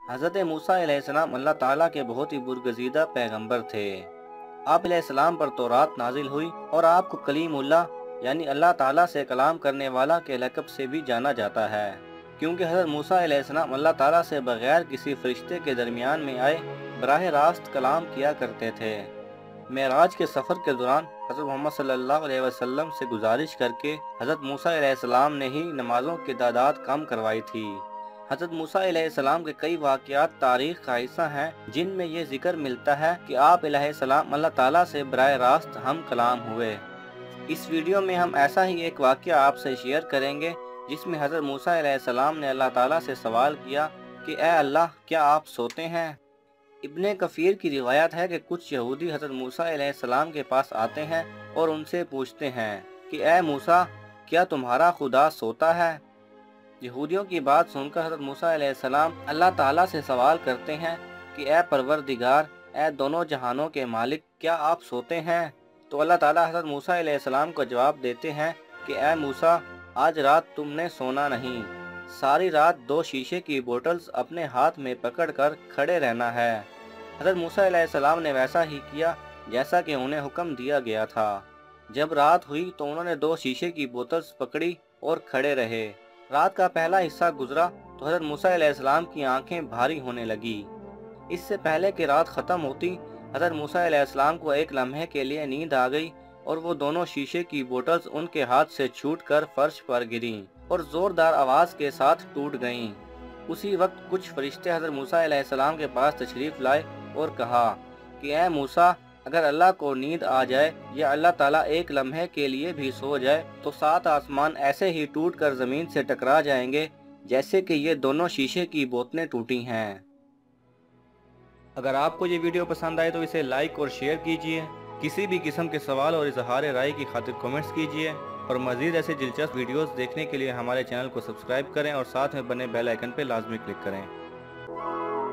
حضرت موسیٰ علیہ السلام اللہ تعالیٰ کے بہت ہی برگزیدہ پیغمبر تھے۔ آپ علیہ السلام پر تورات نازل ہوئی اور آپ کو کلیم اللہ یعنی اللہ تعالیٰ سے کلام کرنے والا کے لقب سے بھی جانا جاتا ہے، کیونکہ حضرت موسیٰ علیہ السلام اللہ تعالیٰ سے بغیر کسی فرشتے کے درمیان میں آئے براہ راست کلام کیا کرتے تھے۔ معراج کے سفر کے دوران حضرت محمد صلی اللہ علیہ وسلم سے گزارش کر کے حضرت موسیٰ علیہ السلام نے ہی نمازوں کی تعداد کم کروائی تھی۔ حضرت موسیٰ علیہ السلام کے کئی واقعات تاریخ کا حصہ ہیں جن میں یہ ذکر ملتا ہے کہ آپ علیہ السلام اللہ تعالیٰ سے براہ راست ہم کلام ہوئے۔ اس ویڈیو میں ہم ایسا ہی ایک واقعہ آپ سے شیئر کریں گے جس میں حضرت موسیٰ علیہ السلام نے اللہ تعالیٰ سے سوال کیا کہ اے اللہ کیا آپ سوتے ہیں؟ ابن کثیر کی روایت ہے کہ کچھ یہودی حضرت موسیٰ علیہ السلام کے پاس آتے ہیں اور ان سے پوچھتے ہیں کہ اے موسیٰ کیا تمہارا خدا سوتا ہے؟ یہودیوں کی بات سن کر حضرت موسیٰ علیہ السلام اللہ تعالیٰ سے سوال کرتے ہیں کہ اے پروردگار، اے دونوں جہانوں کے مالک، کیا آپ سوتے ہیں؟ تو اللہ تعالیٰ حضرت موسیٰ علیہ السلام کو جواب دیتے ہیں کہ اے موسیٰ، آج رات تم نے سونا نہیں، ساری رات 2 شیشے کی بوٹلز اپنے ہاتھ میں پکڑ کر کھڑے رہنا ہے۔ حضرت موسیٰ علیہ السلام نے ویسا ہی کیا جیسا کہ انہیں حکم دیا گیا تھا۔ جب رات ہوئی تو انہوں نے 2 شیشے کی بوتلز پکڑی اور کھڑے رہے۔ رات کا پہلا حصہ گزرا تو حضرت موسیٰ علیہ السلام کی آنکھیں بھاری ہونے لگی۔ اس سے پہلے کہ رات ختم ہوتی حضرت موسیٰ علیہ السلام کو ایک لمحے کے لیے نیند آ گئی اور وہ دونوں شیشے کی بوٹلز ان کے ہاتھ سے چھوٹ کر فرش پر گریں اور زوردار آواز کے ساتھ ٹوٹ گئیں۔ اسی وقت کچھ فرشتے حضرت موسیٰ علیہ السلام کے پاس تشریف لائے اور کہا کہ اے موسیٰ، اگر اللہ کو نیند آ جائے یا اللہ تعالیٰ ایک لمحے کے لیے بھی سو جائے تو 7 آسمان ایسے ہی ٹوٹ کر زمین سے ٹکرا جائیں گے جیسے کہ یہ دونوں شیشے کی بوتلیں ٹوٹی ہیں۔ اگر آپ کو یہ ویڈیو پسند آئے تو اسے لائک اور شیئر کیجئے، کسی بھی قسم کے سوال اور اظہار رائے کی خاطر کومنٹس کیجئے، اور مزید ایسے دلچسپ ویڈیوز دیکھنے کے لیے ہمارے چینل کو سبسکرائب کریں اور ساتھ میں بنے بیل آئیکن پہ لازمی کلک کریں۔